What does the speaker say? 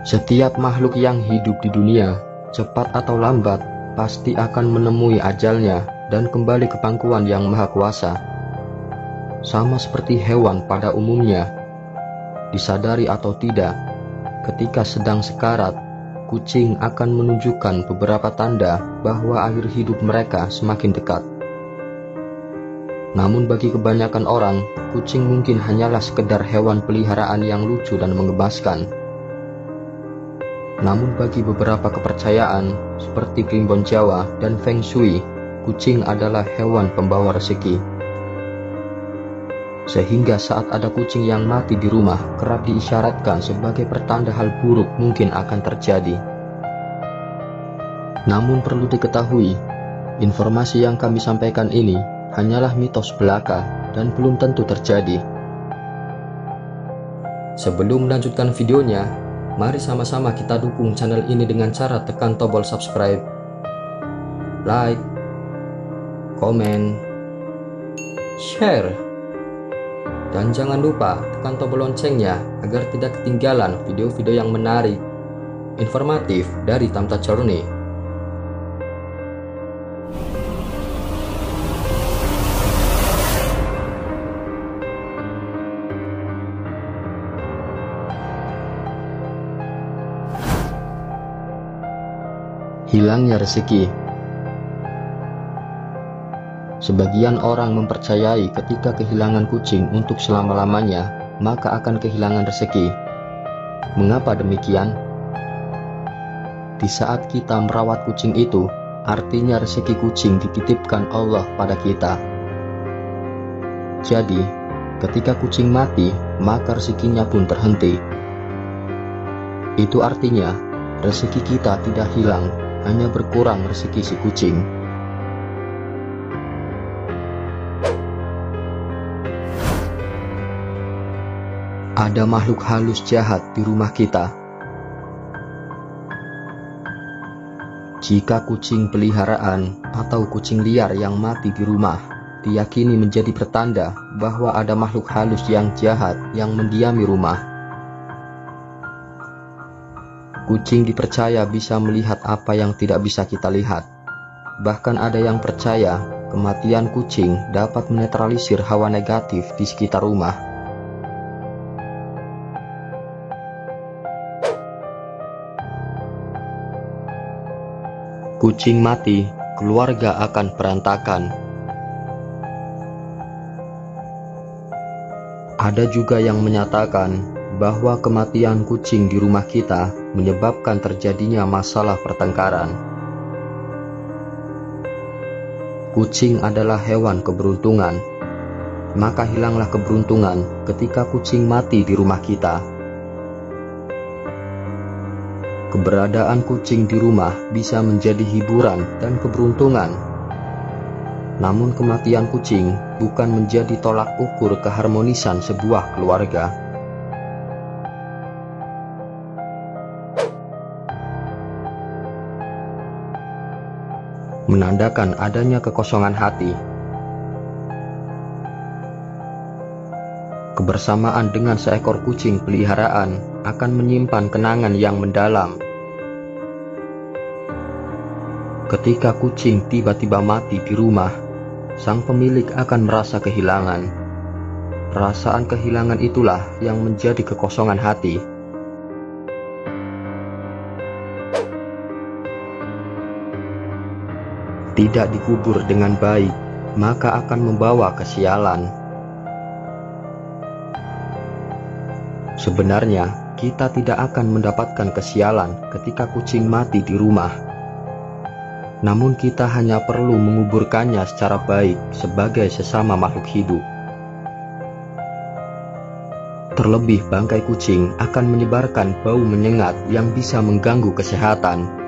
Setiap makhluk yang hidup di dunia, cepat atau lambat, pasti akan menemui ajalnya dan kembali ke pangkuan yang maha kuasa. Sama seperti hewan pada umumnya, disadari atau tidak, ketika sedang sekarat, kucing akan menunjukkan beberapa tanda bahwa akhir hidup mereka semakin dekat. Namun bagi kebanyakan orang, kucing mungkin hanyalah sekedar hewan peliharaan yang lucu dan menggemaskan. Namun bagi beberapa kepercayaan, seperti Primbon Jawa dan Feng Shui, kucing adalah hewan pembawa rezeki. Sehingga saat ada kucing yang mati di rumah, kerap diisyaratkan sebagai pertanda hal buruk mungkin akan terjadi. Namun perlu diketahui, informasi yang kami sampaikan ini hanyalah mitos belaka dan belum tentu terjadi. Sebelum melanjutkan videonya, mari sama-sama kita dukung channel ini dengan cara tekan tombol subscribe, like, komen, share, dan jangan lupa tekan tombol loncengnya agar tidak ketinggalan video-video yang menarik, informatif dari Tamta Journey. Hilangnya rezeki. Sebagian orang mempercayai ketika kehilangan kucing untuk selama-lamanya, maka akan kehilangan rezeki. Mengapa demikian? Di saat kita merawat kucing itu, artinya rezeki kucing dititipkan Allah pada kita. Jadi, ketika kucing mati, maka rezekinya pun terhenti. Itu artinya, rezeki kita tidak hilang, hanya berkurang rezeki si kucing. Ada makhluk halus jahat di rumah kita. Jika kucing peliharaan atau kucing liar yang mati di rumah diyakini menjadi pertanda bahwa ada makhluk halus yang jahat yang mendiami rumah. Kucing dipercaya bisa melihat apa yang tidak bisa kita lihat. Bahkan ada yang percaya kematian kucing dapat menetralisir hawa negatif di sekitar rumah. Kucing mati, keluarga akan berantakan. Ada juga yang menyatakan bahwa kematian kucing di rumah kita menyebabkan terjadinya masalah pertengkaran. Kucing adalah hewan keberuntungan, maka hilanglah keberuntungan ketika kucing mati di rumah kita. Keberadaan kucing di rumah bisa menjadi hiburan dan keberuntungan. Namun kematian kucing bukan menjadi tolak ukur keharmonisan sebuah keluarga. Menandakan adanya kekosongan hati. Kebersamaan dengan seekor kucing peliharaan akan menyimpan kenangan yang mendalam. Ketika kucing tiba-tiba mati di rumah, sang pemilik akan merasa kehilangan. Perasaan kehilangan itulah yang menjadi kekosongan hati. Tidak dikubur dengan baik, maka akan membawa kesialan. Sebenarnya, kita tidak akan mendapatkan kesialan ketika kucing mati di rumah. Namun kita hanya perlu menguburkannya secara baik sebagai sesama makhluk hidup. Terlebih bangkai kucing akan menyebarkan bau menyengat yang bisa mengganggu kesehatan.